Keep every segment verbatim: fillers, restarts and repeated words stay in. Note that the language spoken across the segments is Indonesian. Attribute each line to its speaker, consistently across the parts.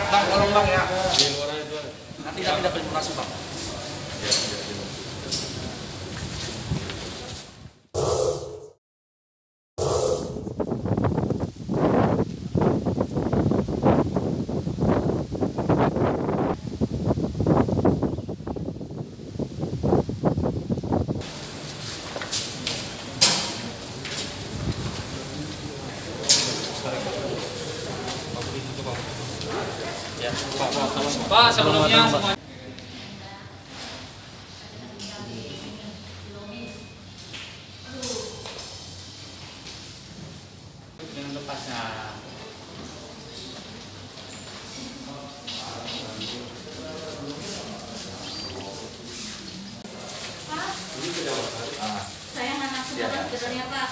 Speaker 1: Bang, tolong bang ya.
Speaker 2: Di luar itu.
Speaker 1: Nanti kami dapat informasi bang.
Speaker 2: Ya, ya, ya.
Speaker 1: Ya, Pak, Pak, tolong. Pak, sebelumnya semua. Yang lepasnya.
Speaker 3: Pak, saya anak sekolah sebenarnya Pak.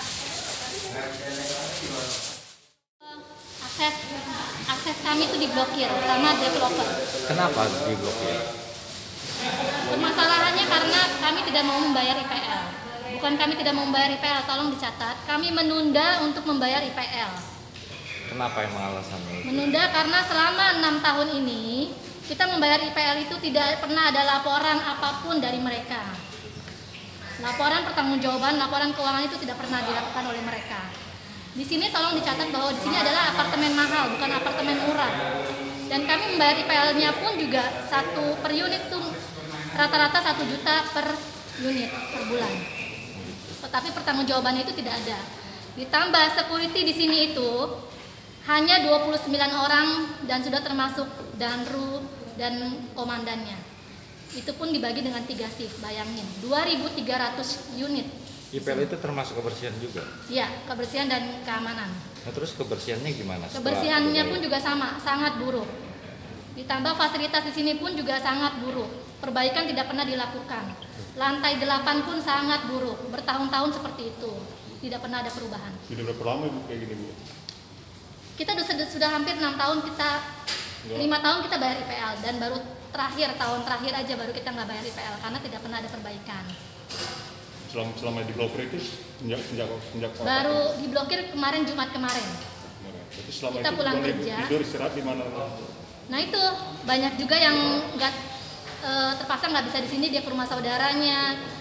Speaker 3: Akses akses kami itu diblokir sama developer.
Speaker 2: Kenapa diblokir?
Speaker 3: Permasalahannya karena kami tidak mau membayar I P L. Bukan kami tidak mau membayar I P L, tolong dicatat. Kami menunda untuk membayar I P L.
Speaker 2: Kenapa emang alasannya?
Speaker 3: Menunda karena selama enam tahun ini kita membayar I P L itu tidak pernah ada laporan apapun dari mereka. Laporan pertanggungjawaban, laporan keuangan itu tidak pernah dilakukan oleh mereka. Di sini tolong dicatat bahwa di sini adalah apartemen mahal, bukan apartemen murah. Dan kami membayar I P L-nya pun juga satu per unit tuh rata-rata satu juta per unit per bulan. Tetapi pertanggungjawabannya itu tidak ada. Ditambah security di sini itu hanya dua puluh sembilan orang dan sudah termasuk danru dan komandannya. Itu pun dibagi dengan tiga shift, bayangin dua ribu tiga ratus unit.
Speaker 2: I P L itu termasuk kebersihan juga?
Speaker 3: Iya, kebersihan dan keamanan.
Speaker 2: Nah, terus kebersihannya gimana?
Speaker 3: Kebersihannya pun juga sama, sangat buruk. Ditambah fasilitas di sini pun juga sangat buruk. Perbaikan tidak pernah dilakukan. Lantai delapan pun sangat buruk. Bertahun-tahun seperti itu. Tidak pernah ada perubahan.
Speaker 4: Sudah berapa lama Ibu kayak gini Bu?
Speaker 3: Kita sudah, sudah hampir enam tahun kita, lima tahun kita bayar I P L. Dan baru terakhir, tahun terakhir aja baru kita nggak bayar I P L. Karena tidak pernah ada perbaikan.
Speaker 4: Selama, selama diblokir itu sejak sejak sejak
Speaker 3: Baru diblokir kemarin Jumat kemarin.
Speaker 4: Jadi selama
Speaker 3: Kita
Speaker 4: itu
Speaker 3: pulang
Speaker 4: boleh
Speaker 3: kerja.
Speaker 4: tidur istirahat di mana?
Speaker 3: Nah itu banyak juga yang nggak e, terpaksa nggak bisa di sini, dia ke rumah saudaranya.